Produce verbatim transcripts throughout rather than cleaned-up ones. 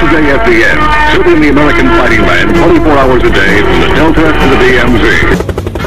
L J F D N, serving the American fighting land twenty-four hours a day from the Delta to the D M Z.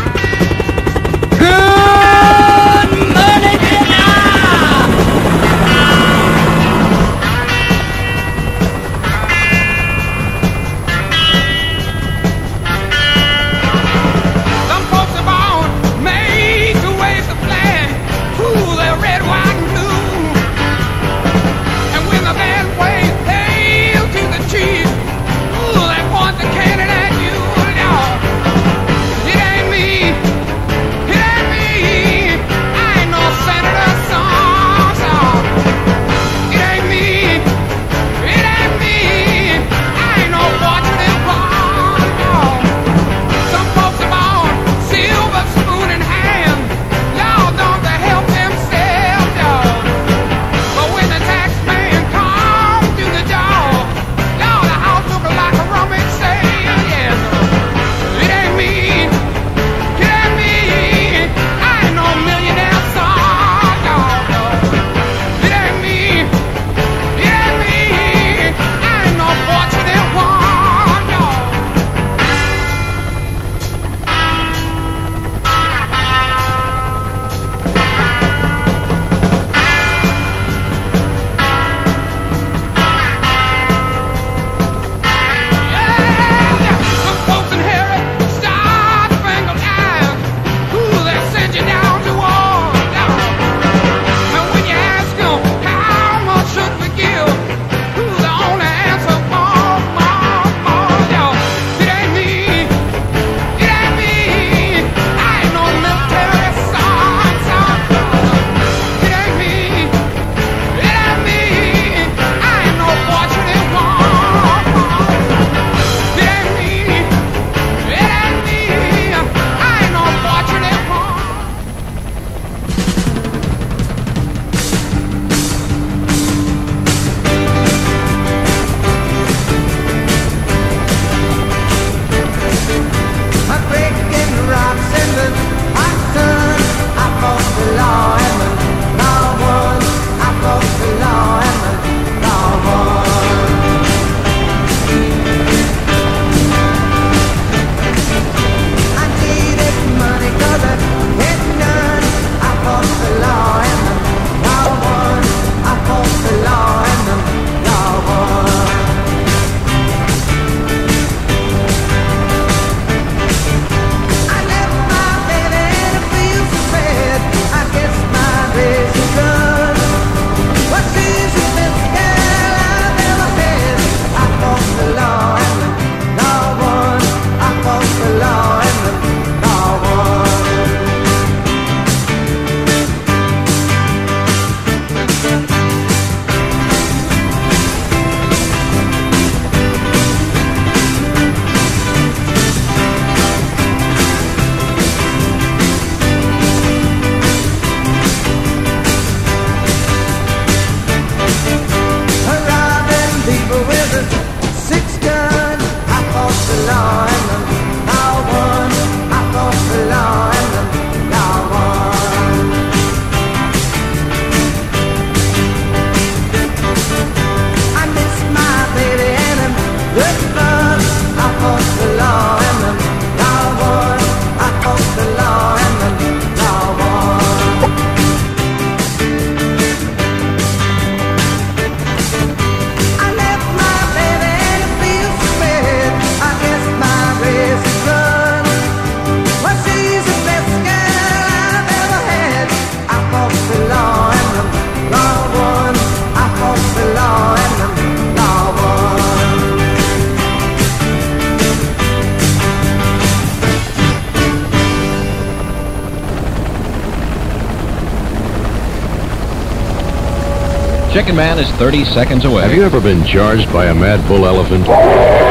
Chicken Man is thirty seconds away. Have you ever been charged by a mad bull elephant? Or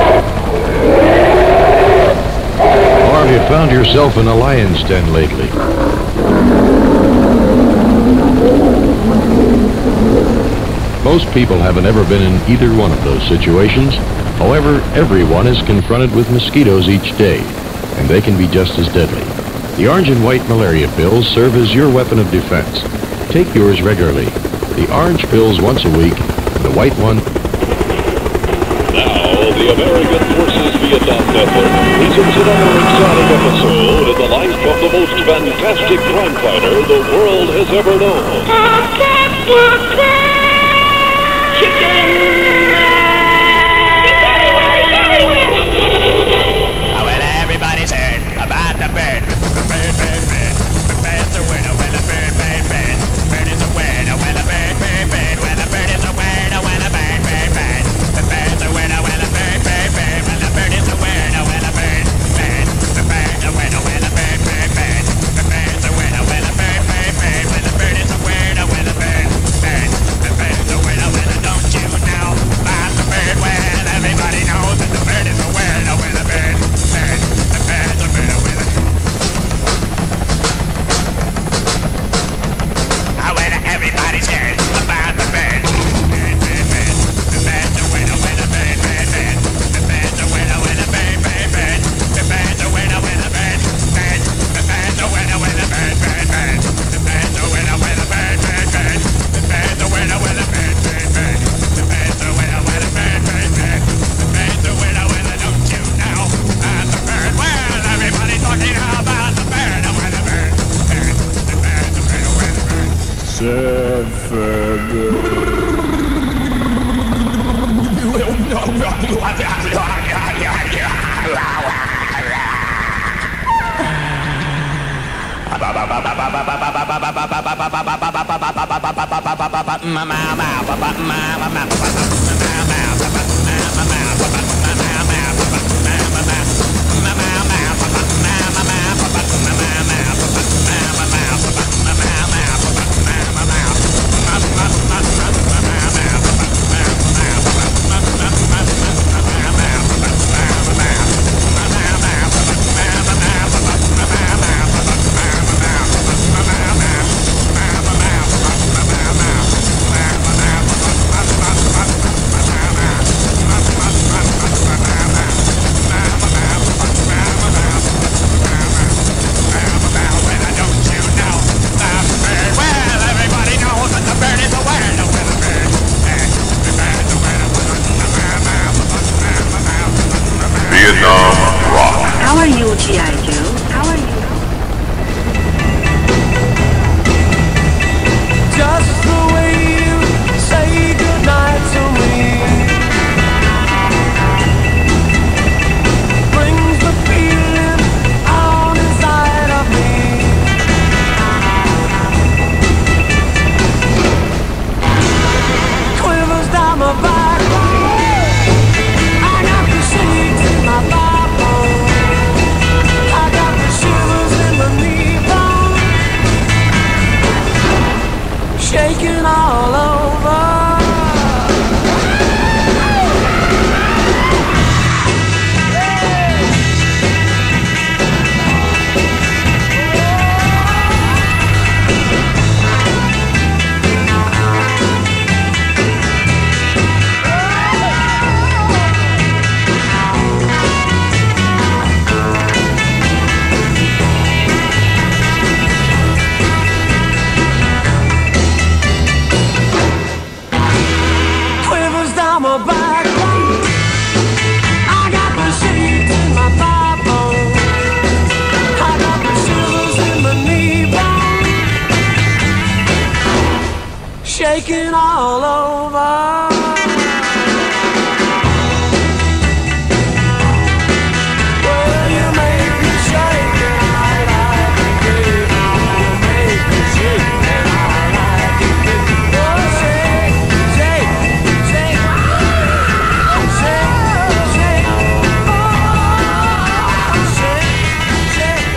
have you found yourself in a lion's den lately? Most people haven't ever been in either one of those situations. However, everyone is confronted with mosquitoes each day, and they can be just as deadly. The orange and white malaria pills serve as your weapon of defense. Take yours regularly. The orange pills once a week, the white one the American Forces Vietnam Network presents another exciting episode in the life of the most fantastic crime fighter the world has ever known. Oh, well, everybody's heard about the bird. The bird, bird, bird. The bird's a winner, well, the bird, bird, bird. Bird is a winner, well, the bird, bird, bird. Well, the bird is a winner, well, the bird, bird, bird. The bird's a winner, well, the bird, bird, bird. Well, the bird is a winner, well, the bird, bird. The bird's a winner, well, the bird, bird, bird. The bird's a winner, well, the bird, bird, bird. Well, the bird is a winner, well, the bird, bird. The bird's a winner, well, don't you know about the bird? Well, everybody knows that the bird is a winner, well, the bird, bird. The bird's a winner, well, the Oh, well, everybody's heard about the bird. Bird, bird, bird. The bird's a winner, well, the bird, bird, bird. The bird's a winner, well, the bird, bird, bird. The bird's a winner, well, the bird, bird. The bird's a winner, well, the bird, bird, bird. The bird's a winner, well, the bird, bird, bird. The bird's a winner, well, the bird, bird, bird. The bird's a winner, well, the bird, bird, bird. The bird's a winner, well, don't you know about the bird? Well, everybody's talking about the bird, oh, well, the bird, bird. The bird's a winner, well, the bird. Vietnam rock. How are you, G I Joe? How are you? Just the way you say goodnight to me brings the feeling on inside of me. Quivers down my back. I got the shakes in my backbone. I got the shivers in my knee bone. Shaking all over. Quivers down my back. I got the shakes in my backbone. I got the shivers in my knee bone. Shaking all over. Well, you make me shake and I like it, baby. You make me shake and I like it, baby. Oh, shake, shake, shake, shake, shake, oh, shake, shake,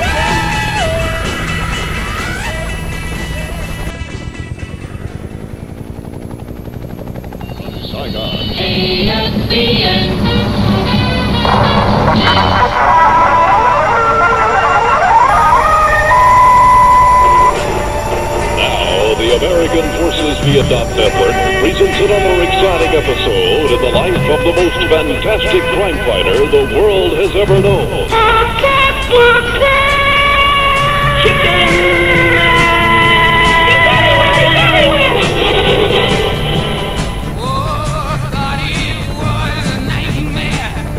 Saigon. Now, the American Forces Vietnam Network presents another exciting episode in the life of the most fantastic crime fighter the world has ever known. Oh, thought it was a nightmare.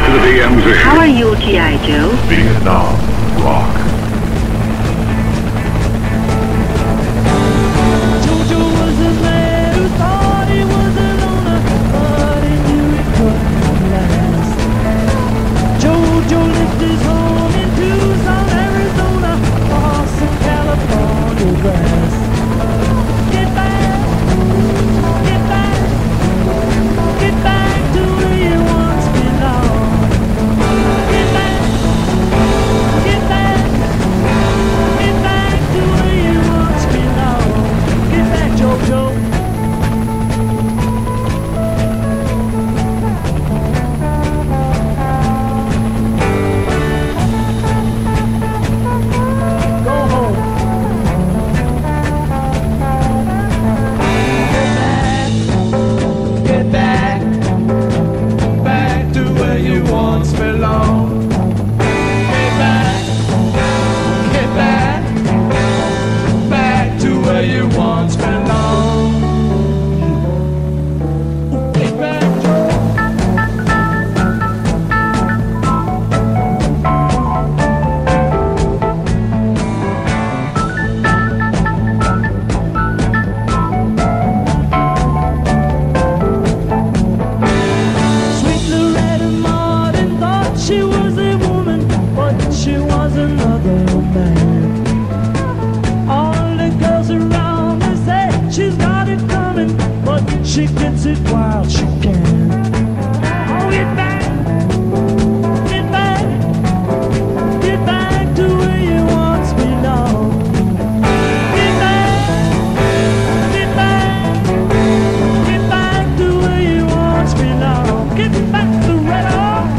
to the D M Z. How are you, G I. Joe? Vietnam rock. Jojo was a man who thought he was a loner, but he knew it couldn't last. Jojo lived his home in Tucson, Arizona, across some California grass. Get back, get back, get back to where you once belonged. Get back, get back, get back to where you once belonged. Get back, Jojo. Go home. Get back, back to where you once belonged. Get back, get back, back to where you once belonged. Get back, Sweet Loretta Martin thought she was a woman, but she was another man. All the girls around her say she's got it coming, but she gets it while she can. Oh, get back, get back, get back to where you once belonged. Get back, get back, get back to where you once belonged. Get back, Loretta.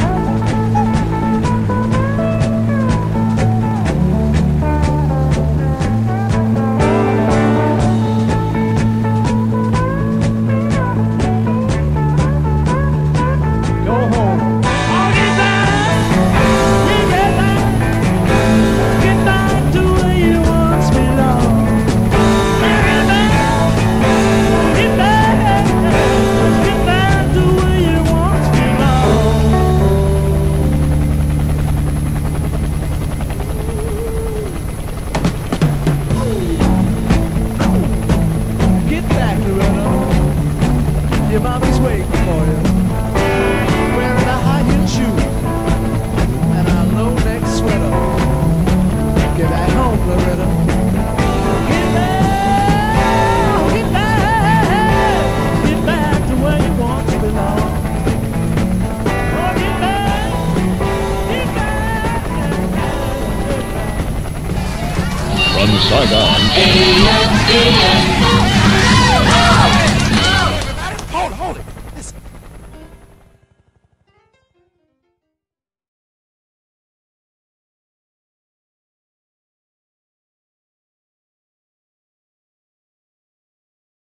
Go home. Oh, get back, yeah, get back, get back to where you once belonged. Get back, get back, get back to where you once belonged. Get back, Loretta. Your mommy's waiting for you. Wearing a high-heel shoe and a low-neck sweater. Get back home, Loretta. Get back, get back, get back to where you once belonged. Oh, get back, get back, get back. From Saigon, Get back.